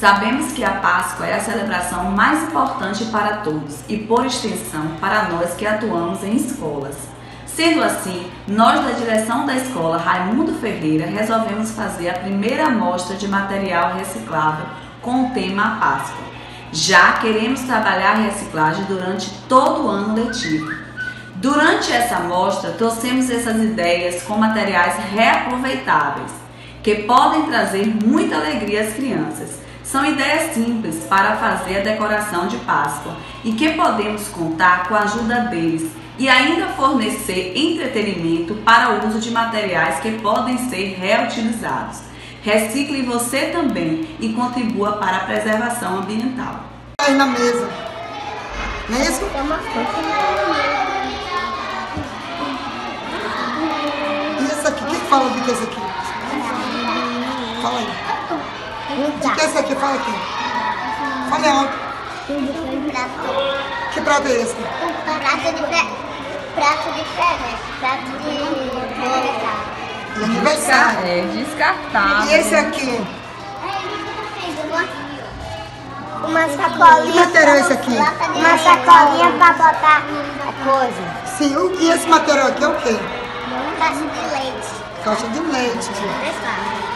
Sabemos que a Páscoa é a celebração mais importante para todos e, por extensão, para nós que atuamos em escolas. Sendo assim, nós da direção da escola Raimundo Ferreira resolvemos fazer a primeira amostra de material reciclável com o tema Páscoa. Já queremos trabalhar a reciclagem durante todo o ano letivo. Durante essa amostra, trouxemos essas ideias com materiais reaproveitáveis, que podem trazer muita alegria às crianças. São ideias simples para fazer a decoração de Páscoa e que podemos contar com a ajuda deles e ainda fornecer entretenimento para o uso de materiais que podem ser reutilizados. Recicle você também e contribua para a preservação ambiental. Aí na mesa, não é isso? E esse aqui, quem fala do que é esse aqui? Fala aí. De que é esse aqui? Fala aqui. Fala alto. Que prato é esse? Prato diferente. De aniversário. É descartável. E esse aqui? Uma sacolinha. Que material é esse aqui? Uma sacolinha para botar a coisa. Sim, e esse material aqui é o quê? Caixa de leite. Caixa de leite. Pescar.